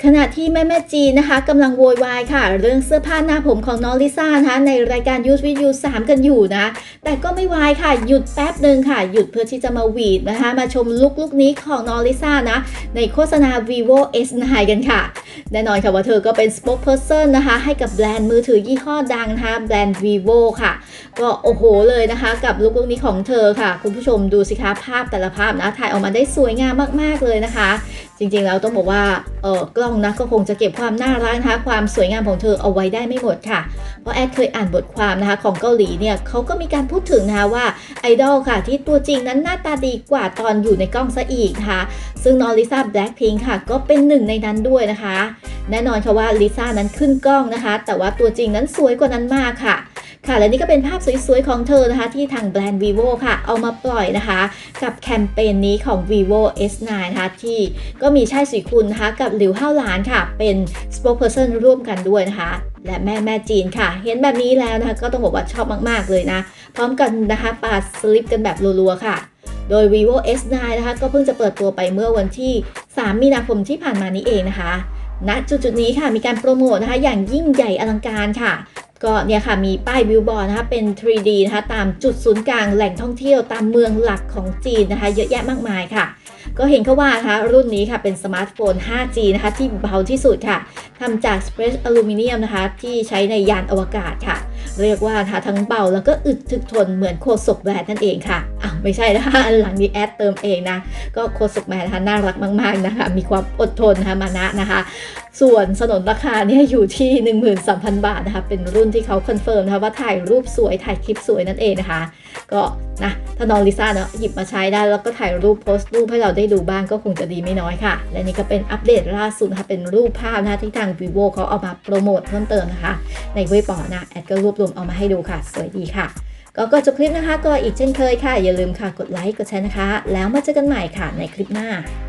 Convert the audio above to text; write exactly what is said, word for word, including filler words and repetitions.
ขณะที่แม่แม่จีนนะคะกำลังโวยวายค่ะเรื่องเสื้อผ้าหน้าผมของน้องลิซ่านะคะในรายการ Use With You สามกันอยู่นะแต่ก็ไม่วายค่ะหยุดแป๊บหนึ่งค่ะหยุดเพื่อที่จะมาหวีดนะคะมาชมลุคลุคนี้ของน้องลิซ่านะในโฆษณา vivo เอส ไนน์ กันค่ะแน่นอนค่ะว่าเธอก็เป็น spokesperson นะคะให้กับแบรนด์มือถือยี่ห้อดังนะคะแบรนด์ vivo ค่ะก็โอ้โหเลยนะคะกับลุคลุคนี้ของเธอค่ะคุณผู้ชมดูสิคะภาพแต่ละภาพนะถ่ายออกมาได้สวยงามมากๆเลยนะคะจริงๆแล้วต้องบอกว่าเออกล้องนะก็คงจะเก็บความน่ารักนะคะความสวยงามของเธอเอาไว้ได้ไม่หมดค่ะเพราะแอดเคยอ่านบทความนะคะของเกาหลีเนี่ยเขาก็มีการพูดถึงนะคะว่าไอดอลค่ะที่ตัวจริงนั้นหน้าตาดีกว่าตอนอยู่ในกล้องซะอีกนะคะซึ่งน้องลิซ่า Blackpink ค่ะก็เป็นหนึ่งในนั้นด้วยนะคะแน่นอนค่ะว่าลิซ่านั้นขึ้นกล้องนะคะแต่ว่าตัวจริงนั้นสวยกว่านั้นมากค่ะค่ะและนี่ก็เป็นภาพสวยๆของเธอนะคะที่ทางแบรนด์ vivo ค่ะเอามาปล่อยนะคะกับแคมเปญนี้ของ vivo เอส ไนน์ นะคะที่ก็มีช่ายสีคุณนะคะกับหลิวเฮาหลานค่ะเป็น spokesperson ร่วมกันด้วยนะคะและแม่แม่จีนค่ะเห็นแบบนี้แล้วนะคะก็ต้องบอกว่าชอบมากๆเลยนะพร้อมกันนะคะปาสลิปกันแบบรัวๆค่ะโดย vivo เอส ไนน์ นะคะก็เพิ่งจะเปิดตัวไปเมื่อวันที่สามมีนาคมที่ผ่านมานี้เองนะคะณจุดๆนี้ค่ะมีการโปรโมทนะคะอย่างยิ่งใหญ่อลังการค่ะก็เนี่ยค่ะมีป้ายบิลบอร์ดนะคะเป็น ทรี ดี นะคะตามจุดศูนย์กลางแหล่งท่องเที่ยวตามเมืองหลักของจีนนะคะเยอะแยะมากมายค่ะก็เห็นเขาว่านะคะรุ่นนี้ค่ะเป็นสมาร์ทโฟน ห้าจี นะคะที่เบาที่สุดค่ะทำจาก Space Aluminum นะคะที่ใช้ในยานอวกาศค่ะเรียกว่าทั้งเบาแล้วก็อึดถึกทนเหมือนโคศกแบรนด์นั่นเองค่ะอ้าวไม่ใช่นะคะอันหลังนี้แอดเติมเองนะก็โคศกแบรนด์นะคะน่ารักมากๆนะคะมีความอดทนนะคะมานะนะคะส่วนสนนราคาเนี่ยอยู่ที่ หนึ่งหมื่นสามพัน บาทนะคะเป็นรุ่นที่เขาคอนเฟิร์มนะคะว่าถ่ายรูปสวยถ่ายคลิปสวยนั่นเองนะคะก็นะถ้าน้องลิซ่าเนาะหยิบมาใช้ได้แล้วก็ถ่ายรูปโพสต์รูปให้เราได้ดูบ้างก็คงจะดีไม่น้อยค่ะและนี่ก็เป็นอัปเดตล่าสุดนะคะเป็นรูปภาพนะคะที่ทาง vivo เขาเอามาโปรโมทเพิ่มเติมนะคะในเว็บปอนะแอดก็รวบรวมเอามาให้ดูค่ะสวยดีค่ะก็ก่อนจบคลิปนะคะก็อีกเช่นเคยค่ะอย่าลืมค่ะกดไลค์กดแชร์นะคะแล้วมาเจอกันใหม่ค่ะในคลิปหน้า